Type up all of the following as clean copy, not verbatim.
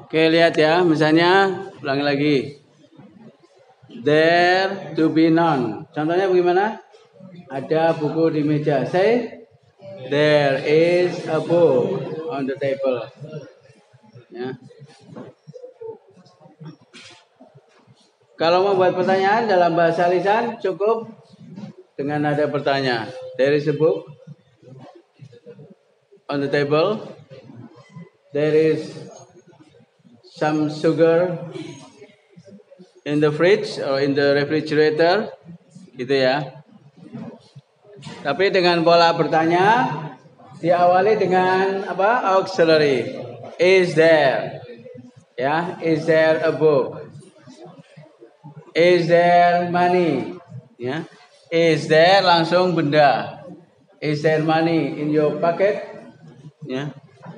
Oke, lihat ya, misalnya ulangi lagi. There to be none. Contohnya bagaimana? Ada buku di meja. Say, there is a book on the table. Ya. Kalau mau buat pertanyaan dalam bahasa lisan cukup dengan ada pertanyaan. There is a book on the table. There is some sugar in the fridge or in the refrigerator, gitu ya. Tapi dengan pola bertanya diawali dengan apa? Auxiliary. Is there? Ya, is there a book? Is there money? Ya. Is there langsung benda. Is there money in your pocket? Ya.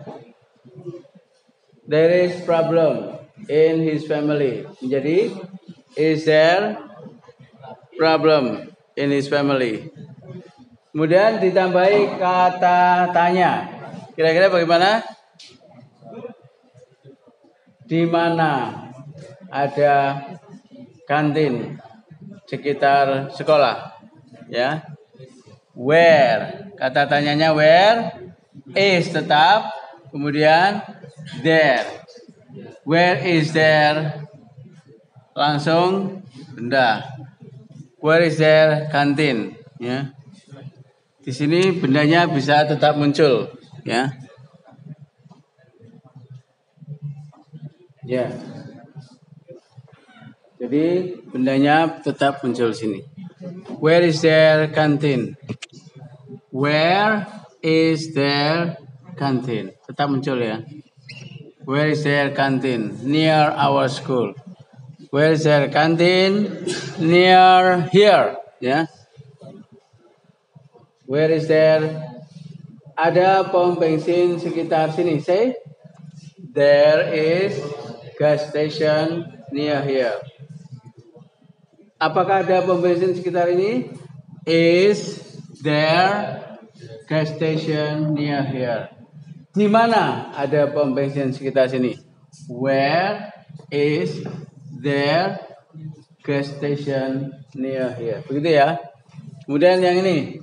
There is problem in his family. Jadi, is there problem in his family? Kemudian ditambahi kata tanya. Kira-kira bagaimana? Di mana ada kantin sekitar sekolah? Ya. Where? Kata tanyanya where? Is tetap. Kemudian there. Where is there? Langsung benda. Where is there kantin? Ya. Di sini bendanya bisa tetap muncul, ya. Ya. Jadi bendanya tetap muncul sini. Where is there canteen? Where is there canteen? Tetap muncul ya. Where is there canteen? Near our school. Where is there canteen? Near here. Ya. Where is there? Ada pom bensin sekitar sini. Say, there is gas station near here. Apakah ada pom bensin sekitar ini? Is there gas station near here? Di mana ada pom bensin sekitar sini? Where is there gas station near here? Begitu ya. Kemudian yang ini.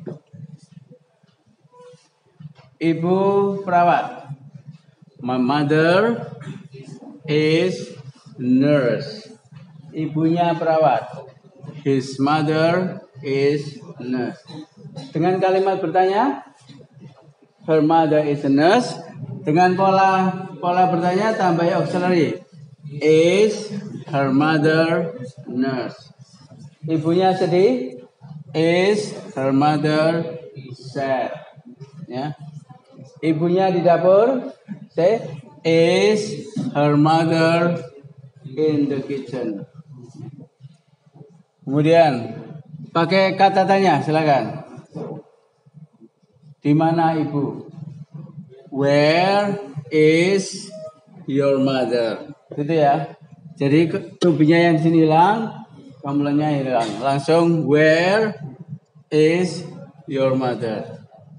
Ibu perawat. My mother is nurse. Ibunya perawat. His mother is nurse. Dengan kalimat bertanya, her mother is a nurse. Dengan pola bertanya tambahi auxiliary. Is her mother nurse? Ibunya sedih. Is her mother sad? Ya. Ibunya di dapur. Say, is her mother in the kitchen? Kemudian pakai kata tanya, silakan. Di mana ibu? Where is your mother? Gitu ya. Jadi tubinya yang di sini hilang, kamulanya hilang. Langsung where is your mother?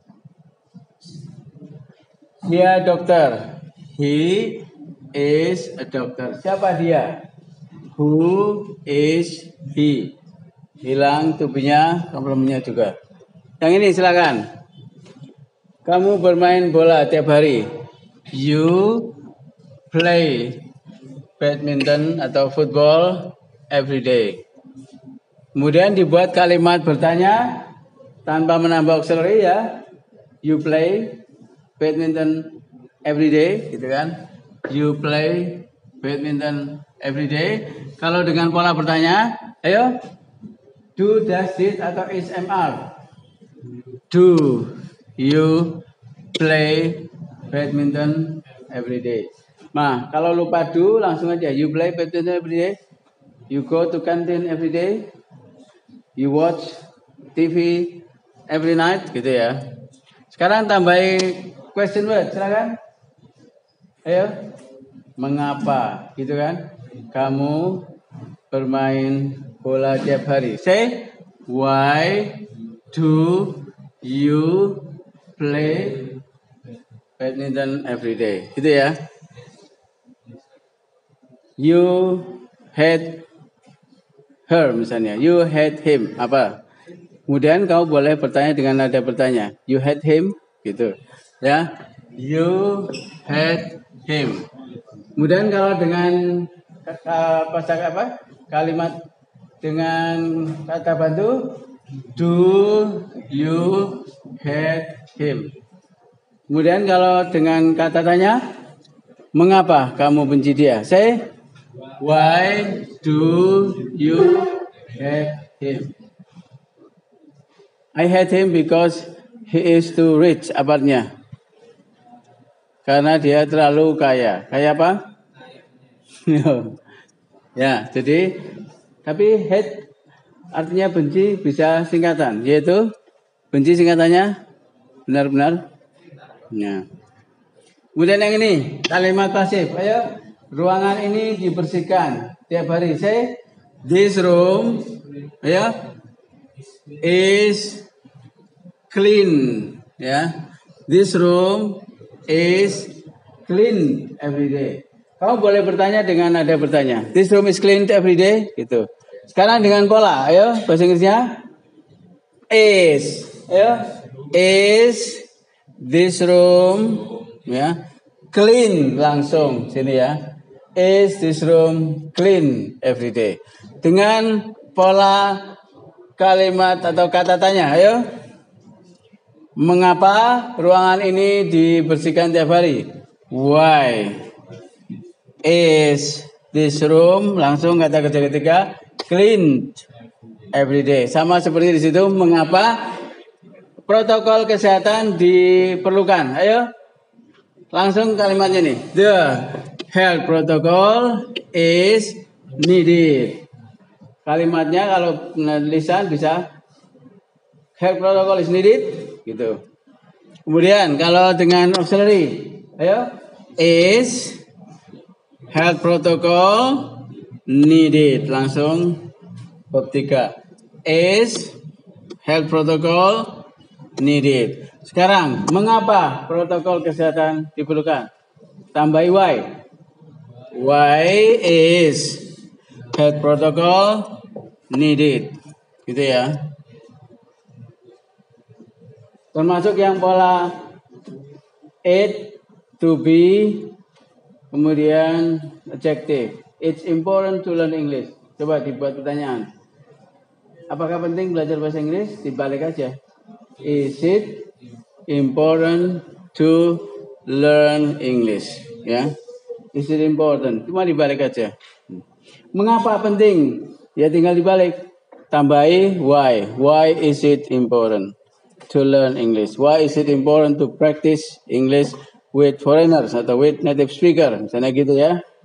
Dia dokter. He is a doctor. Siapa dia? Who is he? Hilang tubinya, komplemennya juga. Yang ini silakan. Kamu bermain bola tiap hari. You play badminton atau football every day. Kemudian dibuat kalimat bertanya tanpa menambah auxiliary ya. You play badminton every day, gitu kan? You play badminton every day. Kalau dengan pola bertanya, ayo, do, does, did, atau is, MR. Do you play badminton every day? Nah, kalau lupa do, langsung aja. You play badminton every day. You go to canteen every day. You watch TV every night, gitu ya. Sekarang tambahin question word, silakan. Ayo. Mengapa? Gitu kan? Kamu bermain bola tiap hari. Say, why do you play badminton every day? Gitu ya. You hate her misalnya. You hate him. Apa? Kemudian kamu boleh bertanya dengan nada bertanya. You hate him? Gitu. Ya. You hate him. Kemudian kalau dengan kalimat dengan kata bantu, do you hate him? Kemudian kalau dengan kata tanya, mengapa kamu benci dia? Say, why do you hate him? I hate him because he is too rich. Apanya? Karena dia terlalu kaya. Kaya apa? Ya, jadi tapi hate artinya benci bisa singkatan, yaitu benci singkatannya benar-benar. Ya. Kemudian yang ini kalimat pasif. Ayo, ruangan ini dibersihkan tiap hari. Say, this room, ayo, is clean. Ya, this room is clean every day. Kamu boleh bertanya dengan nada bertanya. This room is clean every day. Gitu. Sekarang dengan pola. Ayo, bahasa Inggrisnya is. Ayo, is this room, ya, clean langsung sini ya. Is this room clean every day? Dengan pola kalimat atau kata tanya, ayo. Mengapa ruangan ini dibersihkan tiap hari? Why is this room, langsung kata kerja ketiga, clean every day. Sama seperti di situ, mengapa protokol kesehatan diperlukan? Ayo, langsung kalimatnya nih. The health protocol is needed. Kalimatnya kalau lisan bisa health protocol is needed, gitu. Kemudian kalau dengan auxiliary, ayo, is health protocol needed. Langsung bab 3. Is health protocol needed. Sekarang, mengapa protokol kesehatan diperlukan? Tambahi why. Why is health protocol needed? Gitu ya. Termasuk yang pola it, to be, kemudian adjective. It's important to learn English. Coba dibuat pertanyaan. Apakah penting belajar bahasa Inggris? Dibalik aja. Is it important to learn English? Ya, is it important? Cuma dibalik aja. Mengapa penting? Ya tinggal dibalik. Tambahi why. Why is it important to learn English? Why is it important to practice English with foreigners atau with native speaker? Misalnya gitu ya.